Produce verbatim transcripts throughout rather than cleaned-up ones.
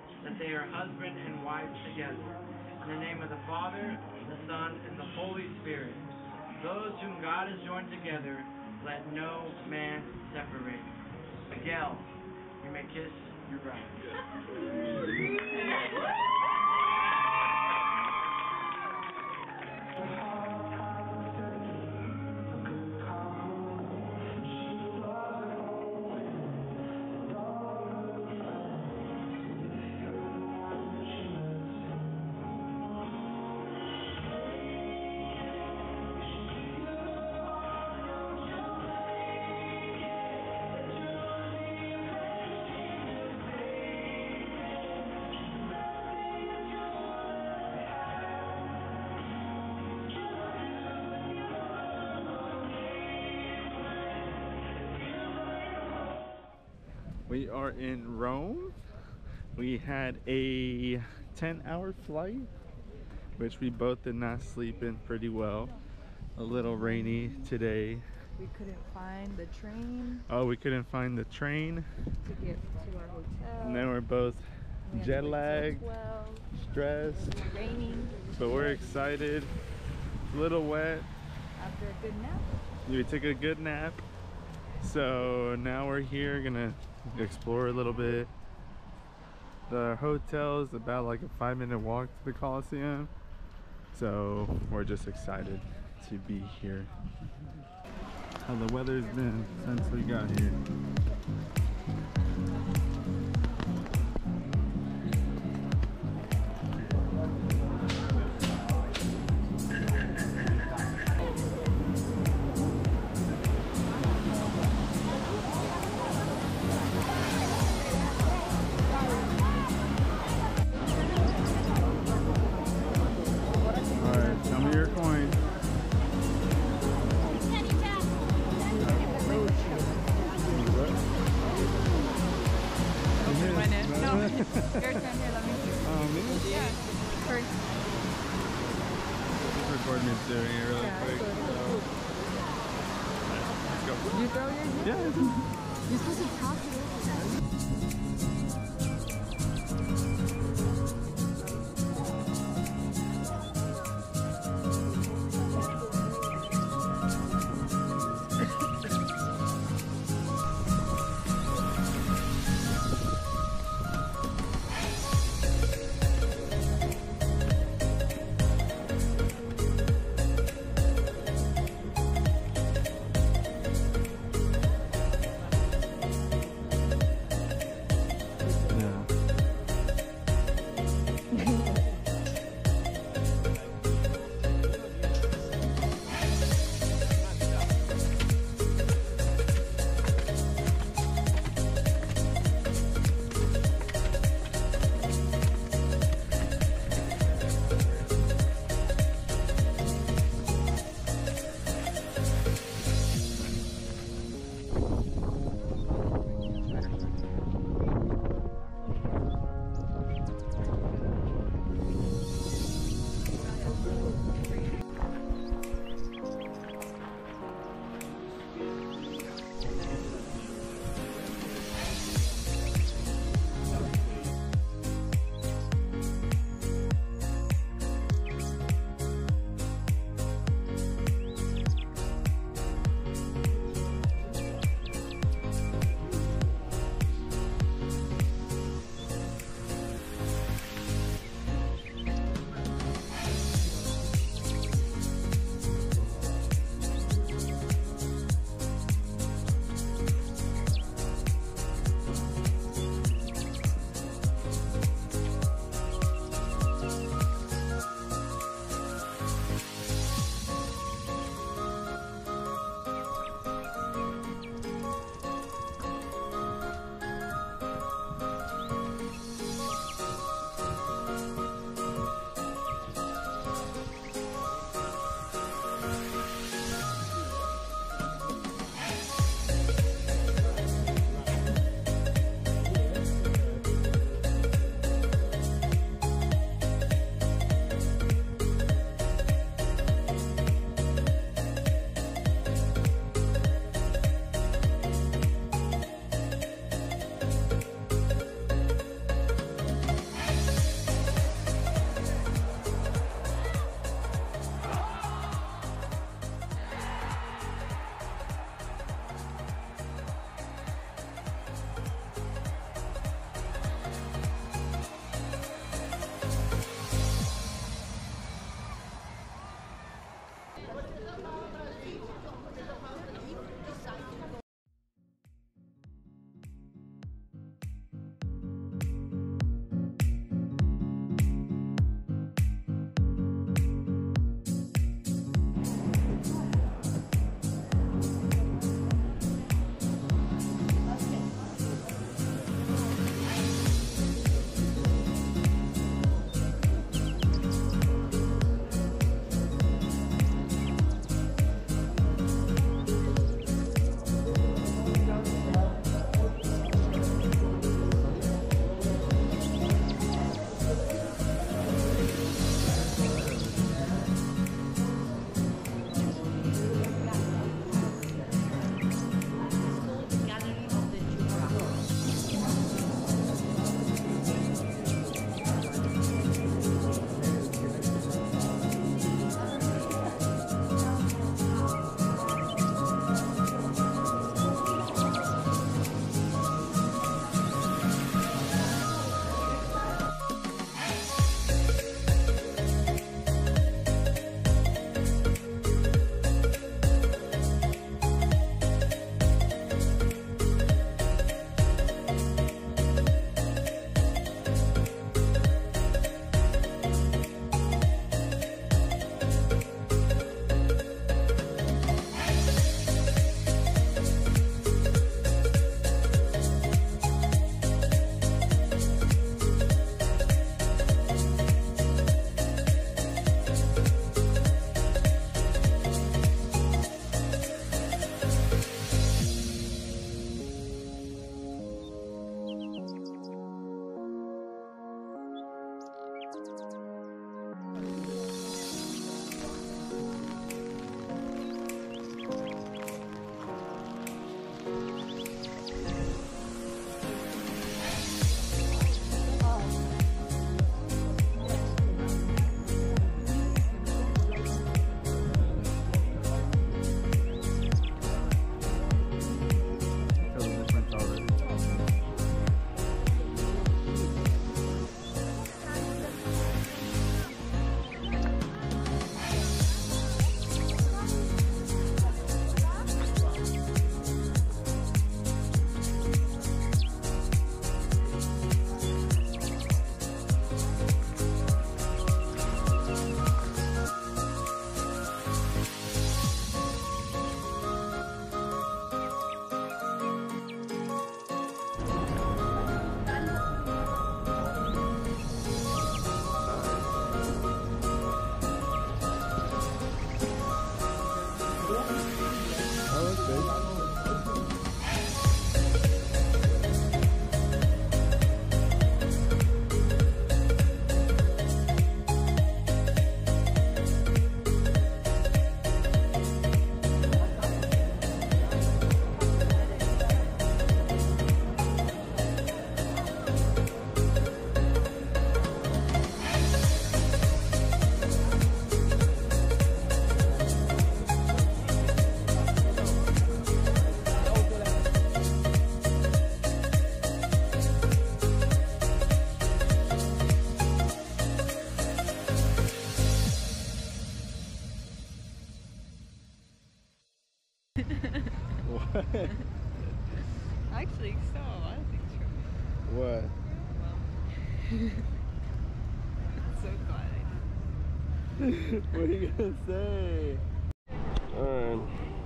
that they are husband and wife together. In the name of the Father, the Son, and the Holy Spirit. Those whom God has joined together, let no man separate. Miguel, you may kiss your bride. We are in Rome. We had a ten hour flight, which we both did not sleep in pretty well. A little rainy today. We couldn't find the train. Oh, we couldn't find the train to get to our hotel. And then we're both we jet lagged, stressed, raining. But we're excited. A little wet. After a good nap. We took a good nap. So now we're here, gonna explore a little bit. The hotel is about like a five minute walk to the Colosseum. So we're just excited to be here. How the weather's been since we got here. Your turn here, let me see. Oh, me? Yeah. First. Just record me doing it really Yeah, quick. so. Let's go. You throw yours? Yeah. You're supposed to toss it over. So quiet. What are you gonna say? Alright.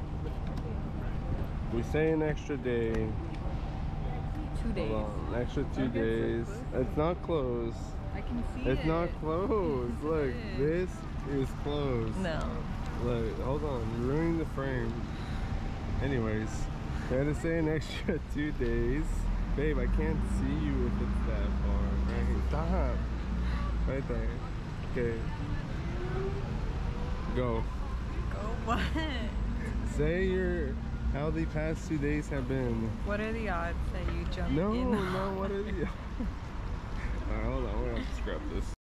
We say an extra day. Two days. Hold on, an extra two Don't get so days. close. It's not closed. I can see It's it. not closed. Yes, Look, it is. this is closed. No. Look, hold on, you're ruining the frame. Anyways, we had to say an extra two days. Babe, I can't see you if it's that far. Right? Stop. Right there. Okay. Go. Go what? Say your how the past two days have been. What are the odds that you jump No, in? no, what are the Alright, hold on, we're gonna have to scrap this.